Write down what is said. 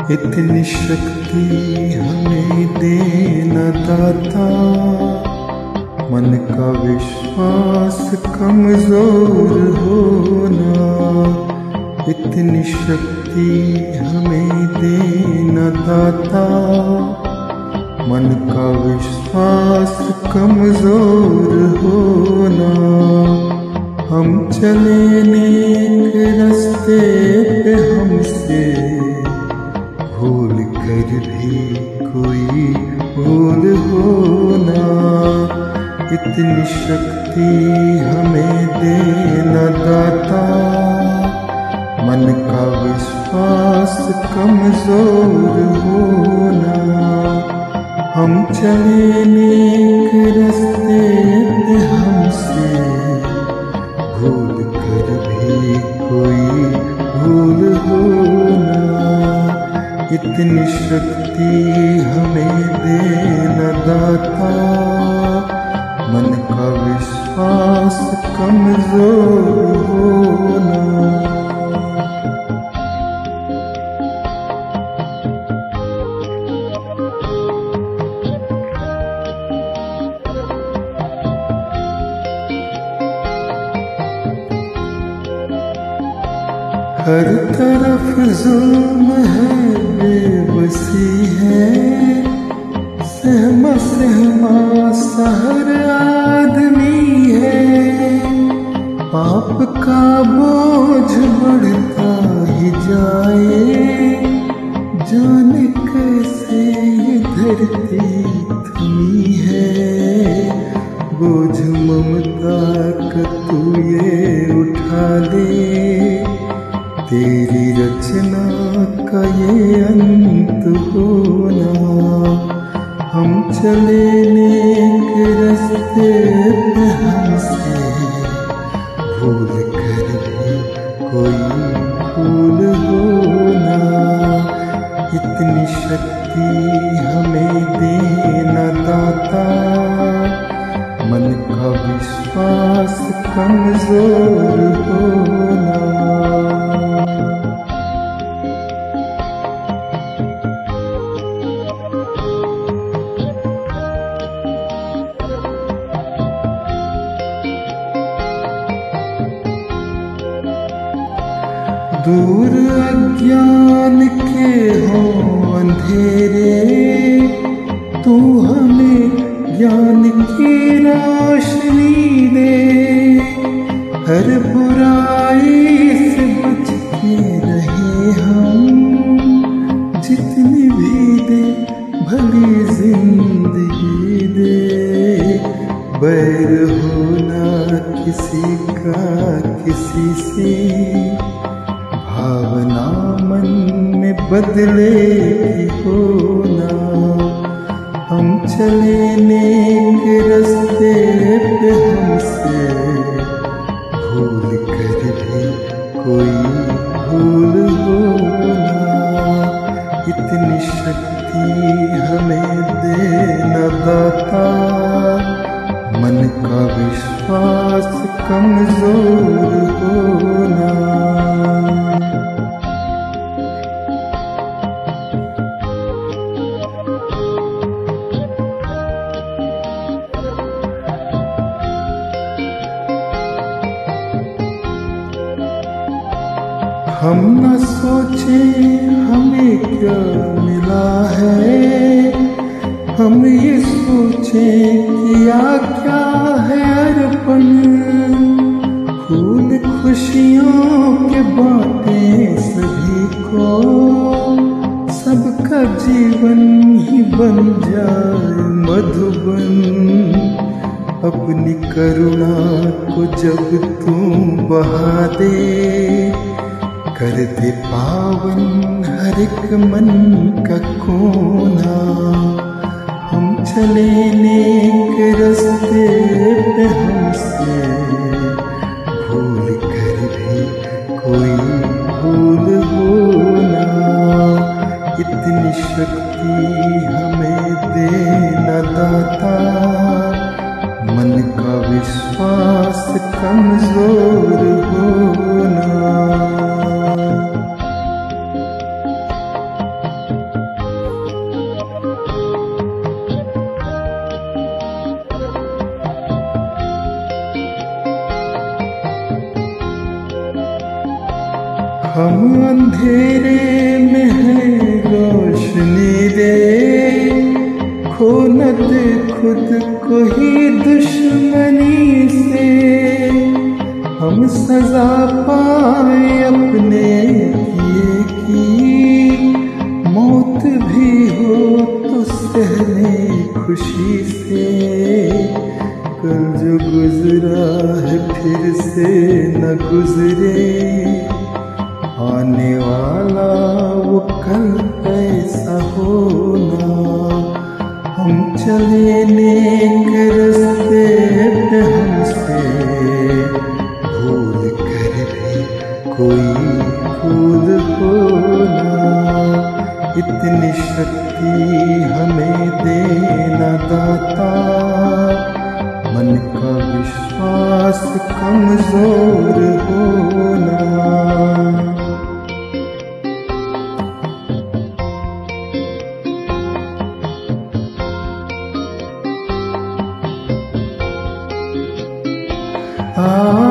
इतनी शक्ति हमें देना दाता, मन का विश्वास कमजोर होना। इतनी शक्ति हमें देना दाता, मन का विश्वास कमजोर होना। हम चले नेक रास्ते पे, हमसे भूल कर भी कोई भूल होना। इतनी शक्ति हमें देना दाता, मन का विश्वास कमजोर होना। हम चले नेक रास्ते पे, हमसे भूल कर भी कोई भूल होना। इतनी शक्ति हमें देना दाता, मन का विश्वास कमजोर होना। हर तरफ जुल्म है, बेबसी है, सहमा सहमा सा हर आदमी है। पाप का बोझ बढ़ता ही जाए, जाने कैसे ये धरती थमी है। बोझ ममता का तू ये उठा ले, तेरी रचना का ये अंत होना। हम चले नेक रास्ते पे, हमसे भूल कर भी कोई भूल होना। इतनी शक्ति हमें देना दाता, मन का विश्वास कमजोर होना। दूर अज्ञान के हो अंधेरे, तू हमें ज्ञान की रोशनी दे। हर बुराई से बच के रहे हम, जितनी भी दे भली जिंदगी दे। बैर होना किसी का किसी से, भावना मन में बदले की होना। हम चले नेक रास्ते पे, हमसे भूल कर भी कोई भूल होना। इतनी शक्ति हमें देना दाता, मन का विश्वास कमजोर होना। हम न सोचे हमें क्या मिला है, हम ये सोचे किया क्या है अर्पण। फूल खुशियों के बाटे सभी को, सबका जीवन ही बन जाए मधुबन। अपनी करुणा को जब तू बहा दे, कर दे पावन हर एक मन का कोना। हम चले नेक रास्ते पे, हमसे भूल कर भी कोई भूल होना। इतनी शक्ति हमें देना दाता, मन का विश्वास कमजोर होना। हम अंधेरे में हैं रोशनी दे, खो न दे खुद को ही दुश्मनी से। हम सजा पाए अपने किए की, मौत भी हो तो सहने खुशी से। कल जो गुजरा है फिर से न गुजरे, आने वाला वो कल ऐसा होना। हम चले नेक रास्ते पे हमसे भूल कर भी कोई भूल होना। इतनी शक्ति हमें देना दाता, मन का विश्वास कमजोर होना। आ